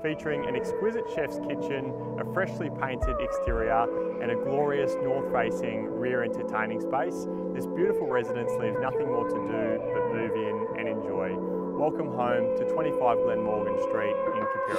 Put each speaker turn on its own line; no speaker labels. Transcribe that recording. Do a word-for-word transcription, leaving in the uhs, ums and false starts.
featuring an exquisite chef's kitchen, a freshly painted exterior, and a glorious north-facing rear entertaining space. This beautiful residence leaves nothing more to do but move in and enjoy. Welcome home to twenty-five Glenmorgan Street in Keperra.